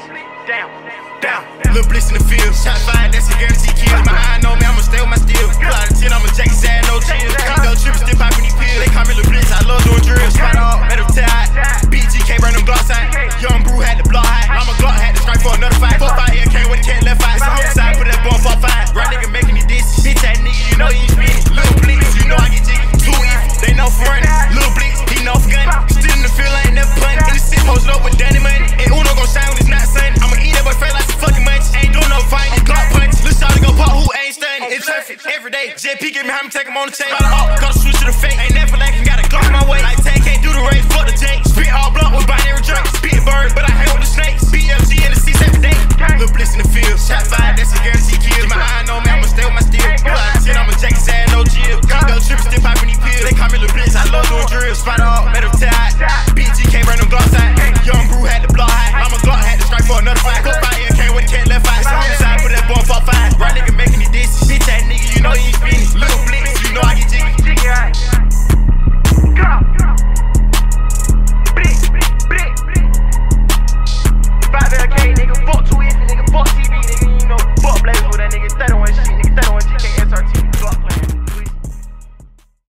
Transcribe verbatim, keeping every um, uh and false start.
Down, down. Little Blitz in the field, shot fired, that's a guarantee kill. My eye know me, I'ma stay with my steel. Pull out a ten, I'ma jack his ass, no chill. Go trippin', still poppin' these pills. They call me Lil Blitz, I love doing drills. Spot all, let them tie. B G K burn them glocks out. Young Brew had the block high. I'm a Glock, had to strike for another fight. Four five here, came with a cat left eye. So homicide, put that bone for five. Right nigga making these dishes. Bitch that nigga, you know he ain't spinning. Lil Blitz, you know I get jiggy. Too evil, they know for running. Lil Blitz, he know for gunning. Still in the field, I ain't never punting. In the sit posted up with Danny money. And Uno gon' shine when it's not sunny. I'ma eat that boy face like some fucking munch. Ain't doing no fight, he Glock punch. Lil' shawty gon' pop who ain't stunning. In traffic, every day. J P get me how me take him on the chain. Got a hawk, gotta switch to the fake. Ain't never lacking, got a Glock in my way. Like Tay can't do the race, fuck the J. Spit all blunt with binary drink. Spit bird, but I hang with the snakes. B F G in the seats every day. Lil Blitz in the field, shot fired, that's a guarantee kill. My eye know me, I'ma stay with my steel. Pull out a ten, I'ma jack his ass, no chill. Go trippin', still poppin' these pills. They call me Lil Blitz, I love doing drills. Spot all, let them tie. B G K burn them glocks out. Young Brew had the block high. I'm a Glock, had to strike for another fight. Go fight here, came with a cat left eye. So homicide, put that bone for five. Right nigga making these dishes. Bitch that nigga, you know he ain't spinning.